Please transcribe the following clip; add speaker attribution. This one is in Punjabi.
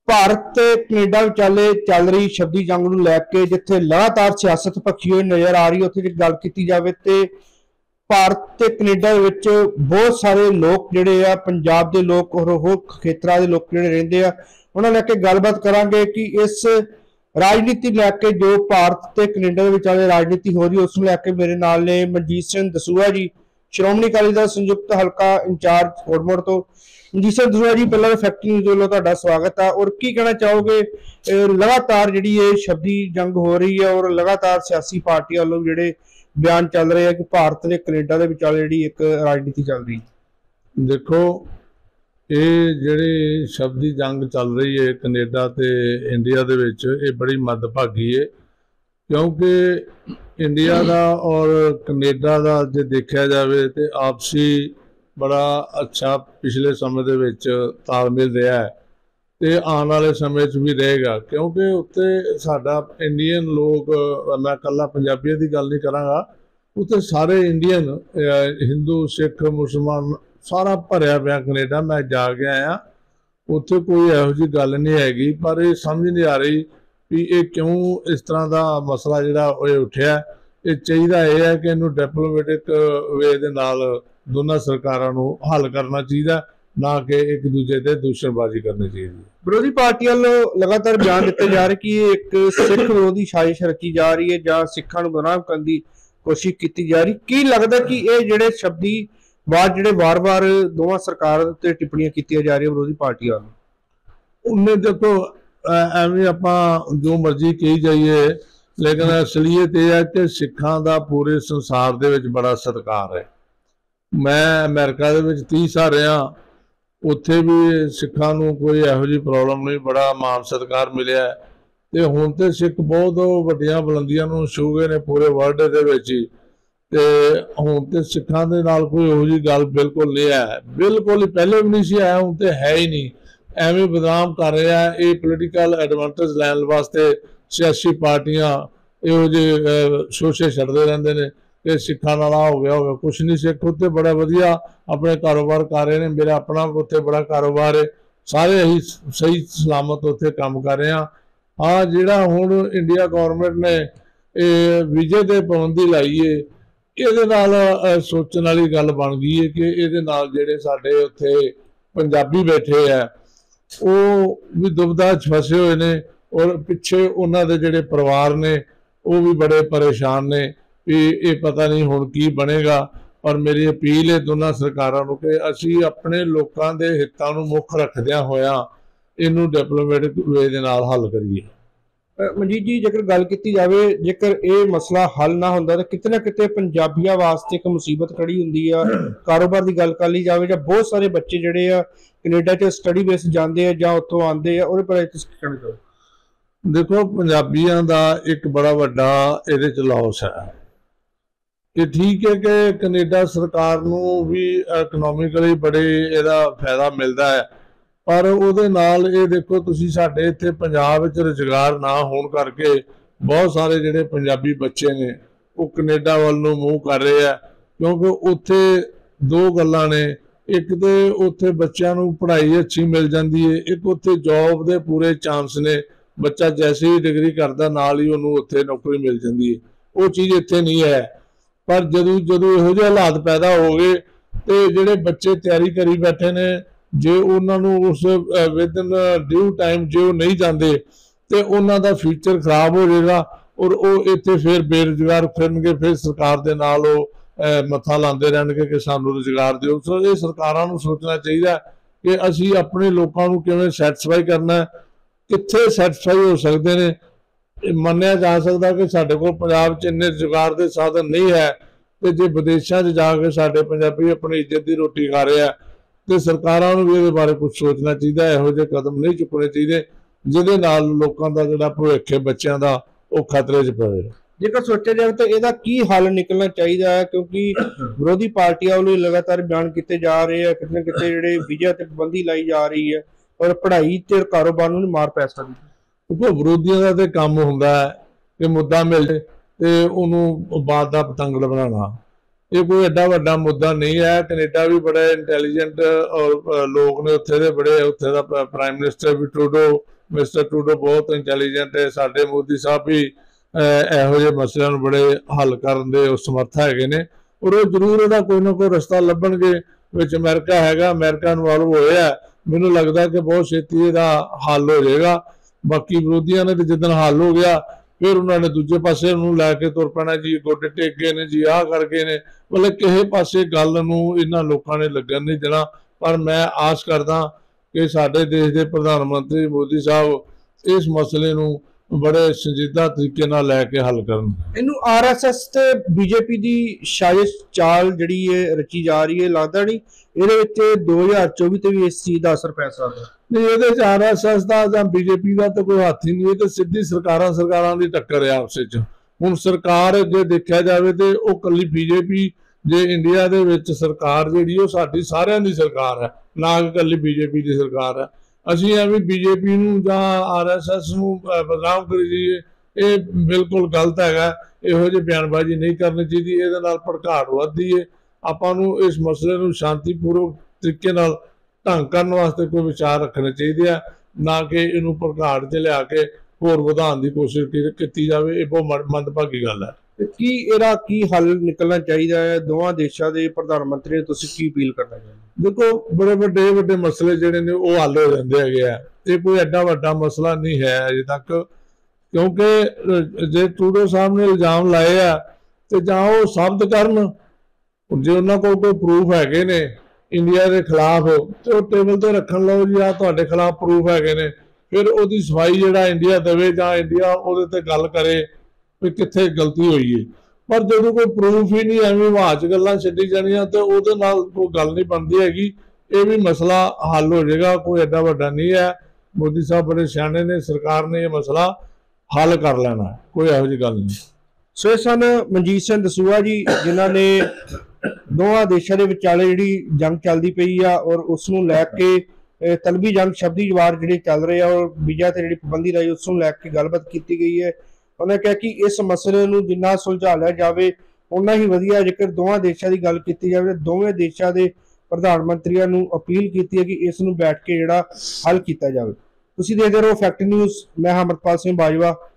Speaker 1: ਭਾਰਤ ਤੇ ਕੈਨੇਡਾ ਵਿਚਾਲੇ ਚੱਲ ਰਹੀ ਸ਼ਬਦੀ ਜੰਗ ਨੂੰ ਲੈ ਕੇ ਜਿੱਥੇ ਲਗਾਤਾਰ ਸਿਆਸਤ ਭਖੀ ਹੋਈ ਨਜ਼ਰ ਆ ਰਹੀ ਹੈ, ਉੱਥੇ ਜੇ ਗੱਲ ਕੀਤੀ ਜਾਵੇ ਤੇ ਭਾਰਤ ਤੇ ਕੈਨੇਡਾ ਦੇ ਵਿੱਚ ਬਹੁਤ ਸਾਰੇ ਲੋਕ ਜਿਹੜੇ ਆ, ਪੰਜਾਬ ਦੇ ਲੋਕ ਔਰ ਹੋਰ ਖੇਤਰਾਂ ਦੇ ਲੋਕ ਜਿਹੜੇ ਰਹਿੰਦੇ ਆ, ਉਹਨਾਂ ਲੈ ਕੇ ਗੱਲਬਾਤ ਕਰਾਂਗੇ ਕਿ ਇਸ ਰਾਜਨੀਤੀ ਲੈ ਕੇ ਜੋ ਭਾਰਤ ਤੇ ਕੈਨੇਡਾ ਦੇ ਵਿਚਾਲੇ ਰਾਜਨੀਤੀ ਹੋ ਰਹੀ ਉਸ ਨੂੰ ਲੈ ਕੇ ਮੇਰੇ ਨਾਲ ਨੇ ਮਨਜੀਤ ਸਿੰਘ ਦਸੂਹਾ ਜੀ, ਸ਼੍ਰੋਮਣੀ ਅਕਾਲੀ ਦਲ ਸੰਯੁਕਤ ਹਲਕਾ ਇੰਚਾਰਜ ਕੋਟਮੋੜ ਤੋਂ। ਮਨਜੀਤ ਸਿੰਘ ਦਸੂਹਾ ਜੀ, ਪਹਿਲਾਂ ਫੈਕਟਰੀ ਨਿਊਜ਼ ਵੱਲੋਂ ਤੁਹਾਡਾ ਸਵਾਗਤ ਹੈ। ਔਰ ਕੀ ਕਹਿਣਾ ਚਾਹੋਗੇ, ਲਗਾਤਾਰ ਜਿਹੜੀ ਇਹ ਸ਼ਬਦੀ ਜੰਗ ਹੋ ਰਹੀ ਹੈ ਔਰ ਲਗਾਤਾਰ ਸਿਆਸੀ ਪਾਰਟੀਆਂ ਵੱਲੋਂ ਜਿਹੜੇ ਬਿਆਨ ਚੱਲ ਰਹੇ ਆ ਕਿ ਭਾਰਤ ਤੇ ਕੈਨੇਡਾ ਦੇ ਵਿਚਾਲੇ ਜਿਹੜੀ ਇੱਕ ਰਾਜਨੀਤੀ ਚੱਲ ਰਹੀ।
Speaker 2: देखो, ये ਜਿਹੜੀ ਸ਼ਬਦੀ ਜੰਗ ਚੱਲ ਰਹੀ है कनेडा ਤੇ इंडिया ਦੇ ਵਿੱਚ ਇਹ ਬੜੀ ਮੱਦਭਾਗੀ है, क्योंकि इंडिया ਦਾ और कनेडा ਦਾ ਜੇ ਦੇਖਿਆ ਜਾਵੇ ਤੇ ਆਪਸੀ बड़ा अच्छा पिछले समय ਦੇ ਵਿੱਚ ਤਾਲਮੇਲ ਰਿਹਾ है ਤੇ ਆਉਣ ਵਾਲੇ ਸਮੇਂ 'ਚ ਵੀ ਰਹੇਗਾ, क्योंकि ਉੱਥੇ ਸਾਡਾ ਇੰਡੀਅਨ ਲੋਕ, मैं ਇਕੱਲਾ ਪੰਜਾਬੀਆਂ ਦੀ ਗੱਲ नहीं ਕਰਾਂਗਾ, ਉੱਥੇ ਸਾਰੇ ਇੰਡੀਅਨ हिंदू सिख मुसलमान सारा भरिया पिया कनेडा। मैं जा के आया, उत्थे कोई इहो जी गल नहीं हैगी, पर ये समझ नहीं आ रही भी ये क्यों इस तरह का मसला जिहड़ा उठिया। ये चाहिए यह है कि इनू डिप्लोमेटिक वे दे नाल दोनों सरकारां नूं हल करना चाहिए, ना कि एक दूजे ते दूषणबाजी करनी चाहिए।
Speaker 1: विरोधी पार्टी वालों लगातार बयान दिते जा रहे कि एक सिख विरोधी साजिश रची जा रही है जां सिखां नूं गुमराह करने की कोशिश की जा रही। की लगता कि ये जिहड़े शब्दी बात जिहड़े वार-वार दोवां सरकारां ते टिप्पणियां कीतियां जा रही विरोधी पार्टी वालों,
Speaker 2: उन्हें देखो एवं आपां जो मर्जी कही जाइए, लेकिन असलीयत यह है कि सिखां दा पूरे संसार दे विच बड़ा सत्कार है। मैं अमेरिका दे विच 30 साल रहा, उत्थे भी सिखां नूं कोई इहो जी प्रॉब्लम नहीं, बड़ा मान सत्कार मिलिया ते हुण ते सिख बहुत वड्डियां बुलंदियां नूं छू गए ने पूरे वर्ल्ड दे विच ही। ते हुण ते सिखां दे नाल कोई इहो जी गल बिल्कुल नहीं है, बिल्कुल ही पहले भी नहीं सी है, हुण ते है ही नहीं। एवें बदनाम कर रहा है, ये पोलीटिकल एडवांटेज लैण वास्ते सियासी पार्टियां इहो जे शोशे छड्डदे रहिंदे ने कि सिखां नाल हो गया कुछ नहीं। सिख उत्थे बड़ा वधिया अपने कारोबार कर रहे हैं, मेरा अपना उत्थे बड़ा कारोबार है, सारे असीं सही सलामत उत्थे काम कर रहे हैं। हाँ, जिहड़ा हुण इंडिया गौरमेंट ने वीजे ते पाबंदी लाई है, ਇਹਦੇ ਨਾਲ सोचण वाली गल बन गई है कि ਇਹਦੇ ਨਾਲ ਜਿਹੜੇ ਸਾਡੇ ਉੱਥੇ ਪੰਜਾਬੀ बैठे है ਉਹ भी दुविधा च फसे हुए ने, और पिछे उन्होंने दे ਜਿਹੜੇ परिवार ने वो भी बड़े परेशान ने भी ये पता नहीं हुण की बनेगा। और मेरी अपील है दोनों सरकारों को कि असी अपने लोगों के हितों को मुख रखद्या होया इनू डिप्लोमेटिक वे दे नाल हल करिए।
Speaker 1: ਮਨਜੀਤ जी, जेकर गल की जाए, जेकर ये मसला हल ना होंदा तो किते ना किते पंजाबियां वास्ते एक मुसीबत खड़ी हुंदी आ। कारोबार की गल कर ली जाए, जां बहुत सारे बच्चे जिहड़े आ कनेडा च स्टडी बेस जांदे आ जां उत्थों आंदे आ, उहदे बारे तुसीं की कहना चाहो?
Speaker 2: देखो, पंजाबियां दा एक बड़ा वड्डा इहदे च लॉस है कि ठीक है कि कनेडा सरकार नूं भी इकनोमिकली बड़े इहदा फायदा मिलता है, पर ਉਹਦੇ ਨਾਲ ਇਹ ਦੇਖੋ ਤੁਸੀਂ ਸਾਡੇ ਇੱਥੇ ਪੰਜਾਬ ਵਿੱਚ ਰੁਜ਼ਗਾਰ ਨਾ ਹੋਣ ਕਰਕੇ ਬਹੁਤ ਸਾਰੇ ਜਿਹੜੇ ਪੰਜਾਬੀ ਬੱਚੇ ਨੇ ਉਹ ਕੈਨੇਡਾ ਵੱਲ ਨੂੰ ਮੂੰਹ ਕਰ ਰਹੇ ਆ, ਕਿਉਂਕਿ ਉੱਥੇ ਦੋ ਗੱਲਾਂ ਨੇ। ਇੱਕ ਤੇ ਉੱਥੇ ਬੱਚਿਆਂ ਨੂੰ ਪੜ੍ਹਾਈ ਅੱਛੀ ਮਿਲ ਜਾਂਦੀ ਹੈ, ਇੱਕ ਉੱਥੇ ਜੌਬ ਦੇ ਪੂਰੇ ਚਾਂਸ ਨੇ। ਬੱਚਾ ਜੈਸੇ ਹੀ ਡਿਗਰੀ ਕਰਦਾ ਨਾਲ ਹੀ ਉਹਨੂੰ ਉੱਥੇ ਨੌਕਰੀ ਮਿਲ ਜਾਂਦੀ ਹੈ, ਉਹ ਚੀਜ਼ ਇੱਥੇ ਨਹੀਂ ਹੈ। ਪਰ ਜਦੋਂ ਇਹੋ ਜਿਹੇ ਹਾਲਾਤ ਪੈਦਾ ਹੋ ਗਏ ਤੇ ਜਿਹੜੇ ਬੱਚੇ ਤਿਆਰੀ ਕਰੀ ਬੈਠੇ ਨੇ, जे उन्होंने उस विदिन ड्यू टाइम जो नहीं जाते तो उन्होंने फ्यूचर खराब हो जाएगा, और वो इतने फिर बेरोजगार फिरनगे, फिर सरकार के नाल मत्था लाते रहने कि सानू रोजगार दो। सो ये सरकारों को सोचना चाहिए कि असी अपने लोगों को किवें सैटिस्फाई करना, कित्थे सैटिस्फाई हो सकते हैं। मन्निया जा सकता कि साडे कोल पंजाब च इन्ने रोजगार के साधन नहीं है, तो जे विदेशों च जाके साडे पंजाबी अपनी इज्जत की रोटी खा रहे हैं तो सरकारों को भी इहदे बारे कुछ सोचना चाहिए। इहो जिहे कदम नहीं चुकने चाहिए जिहदे नाल लोकां दा जिहड़ा भविख है बच्चों का वो खतरे च पवे।
Speaker 1: जेकर सोचा जाए तो इसका की हल निकलना चाहिए है, क्योंकि विरोधी पार्टियां वालों लगातार बयान किए जा रहे हैं, कितने कितने जिहड़े वीजा ते पाबंदी लाई जा रही है और पढ़ाई ते कारोबार नूं मार पै सकदी है।
Speaker 2: क्योंकि विरोधियों का तो काम हुंदा है कि मुद्दा मिल जाए तो उन्होंने बात का पतंगड़ बनाना, ये कोई एडा वड्डा मुद्दा नहीं है। कनेडा भी बड़े इंटैलीजेंट और लोग ने उत्थे दे बड़े, उत्थे दा प्राइम मिनिस्टर भी ट्रूडो ਮਿਸਟਰ ਟਰੂਡੋ ਬਹੁਤ ਇੰਟੈਲੀਜੈਂਟ ਹੈ, ਸਾਡੇ ਮੋਦੀ ਸਾਹਿਬ ਵੀ ਇਹੋ ਜਿਹੇ ਮਸਲਿਆਂ ਨੂੰ ਬੜੇ ਹੱਲ ਕਰਨ ਦੇ ਉਹ ਸਮਰੱਥ ਹੈਗੇ ਨੇ, ਔਰ ਉਹ ਜ਼ਰੂਰ ਇਹਦਾ ਕੋਈ ਨਾ ਕੋਈ ਰਸਤਾ ਲੱਭਣਗੇ। ਵਿੱਚ ਅਮਰੀਕਾ ਹੈਗਾ, ਅਮਰੀਕਾ ਇਨਵੋਲਵ ਹੋਇਆ, ਮੈਨੂੰ ਲੱਗਦਾ ਕਿ ਬਹੁਤ ਛੇਤੀ ਇਹਦਾ ਹੱਲ ਹੋ ਜਾਏਗਾ। ਬਾਕੀ ਵਿਰੋਧੀਆਂ ਨੇ ਤੇ ਜਿੱਦਣ ਹੱਲ ਹੋ ਗਿਆ ਫਿਰ ਉਹਨਾਂ ਨੇ ਦੂਜੇ ਪਾਸੇ ਨੂੰ ਲੈ ਕੇ ਤੁਰ ਪੈਣਾ ਜੀ, ਗੋਡੇ ਟੇਕ ਗਏ ਨੇ ਜੀ, ਆਹ ਕਰ ਗਏ ਨੇ, ਮਤਲਬ ਕਿਸੇ ਪਾਸੇ ਗੱਲ ਨੂੰ ਇਹਨਾਂ ਲੋਕਾਂ ਨੇ ਲੱਗਣ ਨਹੀਂ ਦੇਣਾ। ਪਰ ਮੈਂ ਆਸ ਕਰਦਾ ਕਿ ਸਾਡੇ ਦੇਸ਼ ਦੇ ਪ੍ਰਧਾਨ ਮੰਤਰੀ ਮੋਦੀ ਸਾਹਿਬ ਇਸ ਮਸਲੇ ਨੂੰ ਬੜੇ ਸੰਜੀਦਾ ਤਰੀਕੇ ਨਾਲ ਲੈ ਕੇ ਹੱਲ ਕਰਨ।
Speaker 1: ਇਹਨੂੰ ਆਰਐਸਐਸ ਤੇ ਬੀਜੇਪੀ ਦੀ ਸਾਜ਼ਿਸ਼ ਚਾਲ ਜਿਹੜੀ ਹੈ ਰਚੀ ਜਾ ਰਹੀ ਹੈ, ਲੱਗਦਾ ਨਹੀਂ ਇਹਦੇ ਵਿੱਚ 2024 ਤੇ ਵੀ ਇਸ ਚੀਜ਼ ਦਾ ਅਸਰ ਪੈ ਸਕਦਾ?
Speaker 2: ਨਹੀਂ, ਇਹਦੇ ਚ ਆਰਐਸਐਸ ਦਾ ਜਾਂ ਬੀਜੇਪੀ ਦਾ ਤਾਂ ਕੋਈ ਹੱਥ ਹੀ ਨਹੀਂ, ਇਹ ਤਾਂ ਸਿੱਧੀ ਸਰਕਾਰਾਂ ਦੀ ਟੱਕਰ ਹੈ ਆਪਸ ਵਿੱਚ। ਹੁਣ ਸਰਕਾਰ ਜੇ ਦੇਖਿਆ ਜਾਵੇ ਤੇ ਉਹ ਕੱਲੀ ਬੀਜੇਪੀ, ਜੇ ਇੰਡੀਆ ਦੇ ਵਿੱਚ ਸਰਕਾਰ ਜਿਹੜੀ ਉਹ ਸਾਡੀ ਸਾਰਿਆਂ ਦੀ ਸਰਕਾਰ ਹੈ, ਨਾ ਕਿ ਕੱਲੀ ਬੀਜੇਪੀ ਦੀ ਸਰਕਾਰ ਹੈ। ਅਸੀਂ ਐਵੇਂ ਬੀਜੇਪੀ ਨੂੰ ਜਾਂ ਆਰਐਸਐਸ ਨੂੰ ਬਦਨਾਮ ਕਰੀ ਜਾਈਏ, ਇਹ ਬਿਲਕੁਲ ਗਲਤ ਹੈਗਾ। ਇਹੋ ਜਿਹੀ ਬਿਆਨਬਾਜ਼ੀ ਨਹੀਂ ਕਰਨੀ ਚਾਹੀਦੀ, ਇਹਦੇ ਨਾਲ ਭੜਕਾਟ ਵੱਧਦੀ ਹੈ। ਆਪਾਂ ਨੂੰ ਇਸ ਮਸਲੇ ਨੂੰ ਸ਼ਾਂਤੀਪੂਰਵਕ ਤਰੀਕੇ ਨਾਲ ਢੰਗ ਕਰਨ ਵਾਸਤੇ ਕੋਈ ਵਿਚਾਰ ਰੱਖਣੇ ਚਾਹੀਦੇ ਆ, ਨਾ ਕਿ ਇਹਨੂੰ ਭੜਕਾਟ 'ਚ ਲਿਆ ਕੇ ਹੋਰ ਵਧਾਉਣ ਦੀ ਕੋਸ਼ਿਸ਼ ਕੀਤੀ ਜਾਵੇ। ਇਹ ਬਹੁਤ ਮੰਦਭਾਗੀ ਗੱਲ ਹੈ।
Speaker 1: ਕੀ ਇਹਦਾ ਕੀ ਹੱਲ ਨਿਕਲਣਾ ਚਾਹੀਦਾ ਹੈ? ਦੋਵਾਂ ਦੇਸ਼ਾਂ ਦੇ ਪ੍ਰਧਾਨ ਮੰਤਰੀ ਨੂੰ ਤੁਸੀਂ ਕੀ ਅਪੀਲ ਕਰਨਾ ਚਾਹੁੰਦੇ?
Speaker 2: ਦੇਖੋ, ਬੜੇ ਵੱਡੇ ਮਸਲੇ ਜਿਹੜੇ ਨੇ ਉਹ ਹੱਲ ਹੋ ਜਾਂਦੇ ਹੈਗੇ ਆ, ਇਹ ਕੋਈ ਐਡਾ ਵੱਡਾ ਮਸਲਾ ਨਹੀਂ ਹੈ ਅਜੇ ਤੱਕ, ਕਿਉਂਕਿ ਜੇ ਟਰੂਡੋ ਸਾਹਿਬ ਨੇ ਇਲਜ਼ਾਮ ਲਾਏ ਆ ਤੇ ਜਾਂ ਉਹ ਸਾਬਤ ਕਰਨ, ਜੇ ਉਹਨਾਂ ਕੋਲ ਕੋਈ ਪ੍ਰੂਫ ਹੈਗੇ ਨੇ ਇੰਡੀਆ ਦੇ ਖਿਲਾਫ ਤੇ ਉਹ ਟੇਬਲ ਤੇ ਰੱਖਣ, ਲਓ ਜੀ ਆਹ ਤੁਹਾਡੇ ਖਿਲਾਫ ਪ੍ਰੂਫ ਹੈਗੇ ਨੇ, ਫਿਰ ਉਹਦੀ ਸਫਾਈ ਜਿਹੜਾ ਇੰਡੀਆ ਦੇਵੇ ਜਾਂ ਇੰਡੀਆ ਉਹਦੇ ਤੇ ਗੱਲ ਕਰੇ ਵੀ ਕਿੱਥੇ ਗਲਤੀ ਹੋਈ ਹੈ। ਪਰ ਜਦੋਂ ਕੋਈ ਪ੍ਰੂਫ ਹੀ ਨਹੀਂ, ਐਵੇਂ ਹਵਾ 'ਚ ਗੱਲਾਂ ਛੱਡੀ ਜਾਣੀਆਂ ਤੇ ਉਹਦੇ ਨਾਲ ਕੋਈ ਗੱਲ ਨਹੀਂ ਬਣਦੀ ਹੈਗੀ। ਇਹ ਵੀ ਮਸਲਾ ਹੱਲ ਹੋ ਜਾਏਗਾ, ਕੋਈ ਐਡਾ ਵੱਡਾ ਨਹੀਂ ਹੈ। ਮੋਦੀ ਸਾਹਿਬ ਬੜੇ ਸਿਆਣੇ ਨੇ, ਸਰਕਾਰ ਨੇ ਇਹ ਮਸਲਾ ਹੱਲ ਕਰ ਲੈਣਾ, ਕੋਈ ਇਹੋ ਜਿਹੀ ਗੱਲ ਨਹੀਂ।
Speaker 1: ਸੋ ਇਹ ਸਨ ਮਨਜੀਤ ਸਿੰਘ ਦਸੂਹਾ ਜੀ, ਜਿਨ੍ਹਾਂ ਨੇ ਦੋਵਾਂ ਦੇਸ਼ਾਂ ਦੇ ਵਿਚਾਲੇ ਜਿਹੜੀ ਜੰਗ ਚੱਲਦੀ ਪਈ ਆ ਔਰ ਉਸ ਨੂੰ ਲੈ ਕੇ ਤਲਬੀ ਜੰਗ ਸ਼ਬਦੀ ਵਾਰ ਜਿਹੜੇ ਚੱਲ ਰਹੇ ਆ ਔਰ ਵੀਜ਼ਾ ਤੇ ਜਿਹੜੀ ਪਾਬੰਦੀ ਰਹੀ ਉਸ ਨੂੰ ਲੈ ਕੇ ਗੱਲਬਾਤ ਕੀਤੀ ਗਈ ਹੈ। ਉਹਨੇ ਕਿਹਾ ਕਿ ਇਸ ਮਸਲੇ ਨੂੰ ਜਿੰਨਾ ਸੁਲਝਾ ਲਿਆ ਜਾਵੇ ਉਨਾ ਹੀ ਵਧੀਆ। ਜੇਕਰ ਦੋਵਾਂ ਦੇਸ਼ਾਂ ਦੀ ਗੱਲ ਕੀਤੀ ਜਾਵੇ ਤਾਂ ਦੋਵੇਂ ਦੇਸ਼ਾਂ ਦੇ ਪ੍ਰਧਾਨ ਮੰਤਰੀਆਂ ਨੂੰ ਅਪੀਲ ਕੀਤੀ ਹੈ ਕਿ ਇਸ ਨੂੰ ਬੈਠ ਕੇ ਜਿਹੜਾ ਹੱਲ ਕੀਤਾ ਜਾਵੇ। ਤੁਸੀਂ ਦੇਖਦੇ ਰਹੋ ਫੈਕਟ ਨਿਊਜ਼। ਮੈਂ ਅਮਰਪਾਲ ਸਿੰਘ ਬਾਜਵਾ।